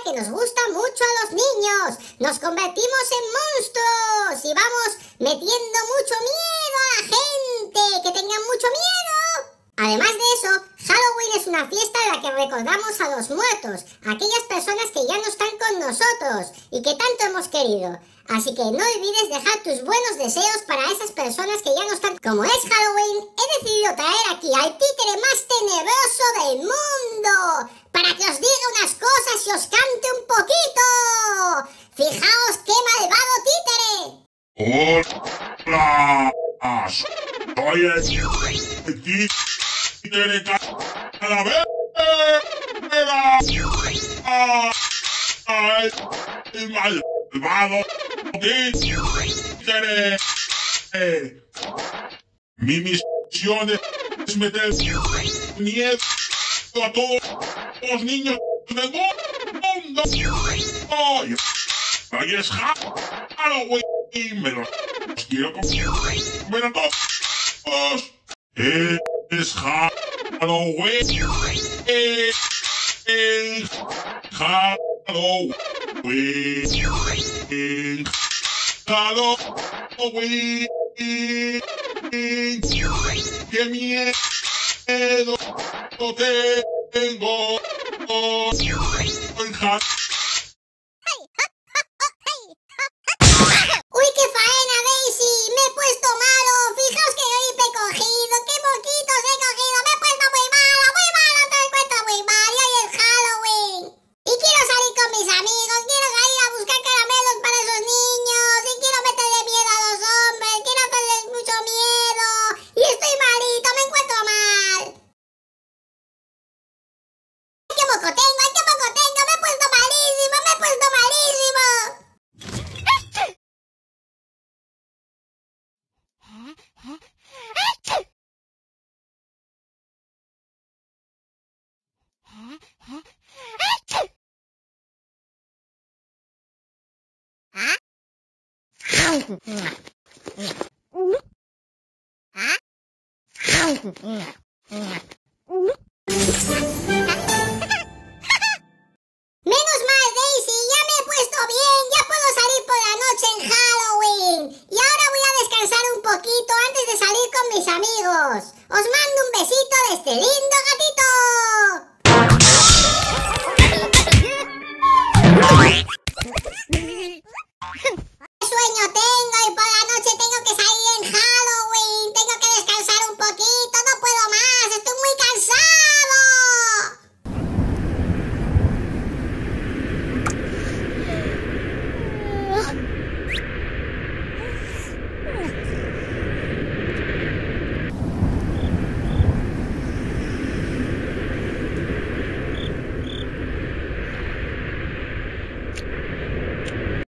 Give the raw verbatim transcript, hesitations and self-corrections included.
que nos gusta mucho a los niños. Nos convertimos en monstruos y vamos metiendo mucho miedo a la gente, que tengan mucho miedo. Además de eso, Halloween es una fiesta en la que recordamos a los muertos, a aquellas personas que ya no están con nosotros y que tanto hemos querido. Así que no olvides dejar tus buenos deseos para esas personas que ya no están. Como es Halloween, he decidido traer aquí al títere más tenebroso del mundo para que os diga unas cosas y os cante un poquito. Fijaos qué malvado títere. ¡Hola! Soy el títere calavera. El malvado títere. Mi misión es meter miedo a todos los niños del mundo. ¡Ay! ¡Ahí es Halloween! ¡Me los quiero comer a todos! ¡Es Halloween! ¡Es Halloween! ¡Halloween! ¡Qué miedo tengo! ¡En Halloween! ¡Uy, qué faena, Daisy! ¡Me he puesto malo! ¡Fijaos qué gripe he cogido! ¡Qué moquitos he cogido! ¡Me he puesto muy malo! ¡Muy malo! ¡Te he puesto muy mal! ¡Y hoy es Halloween! Y quiero salir con mis amigos, quiero salir a buscar caramelos para esos niños, y quiero meterle miedo a los hombres, quiero hacerles mucho miedo. Y estoy malito, me encuentro mal. ¡Ay, qué moco tengo! ¡Ay, qué moco tengo! ¡Me he puesto malísimo! ¡Me he puesto malísimo! Menos mal, Daisy, ya me he puesto bien, ya puedo salir por la noche en Halloween. Y ahora voy a descansar un poquito antes de salir con mis amigos. Os mando un besito de este lindo gatito.